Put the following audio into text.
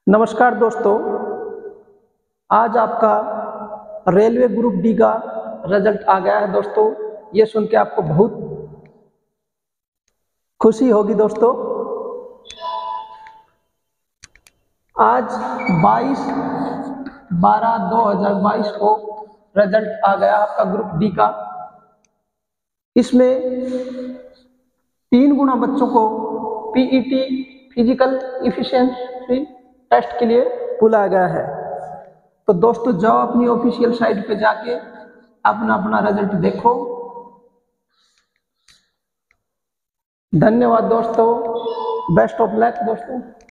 नमस्कार दोस्तों, आज आपका रेलवे ग्रुप डी का रिजल्ट आ गया है। दोस्तों, ये सुन के आपको बहुत खुशी होगी। दोस्तों, आज 22/12/2022 को रिजल्ट आ गया आपका ग्रुप डी का। इसमें 3 गुना बच्चों को पीईटी फिजिकल इफिशिएंसी टेस्ट के लिए बुलाया गया है। तो दोस्तों, जाओ अपनी ऑफिशियल साइट पे जाके अपना अपना रिजल्ट देखो। धन्यवाद दोस्तों, बेस्ट ऑफ लक दोस्तों।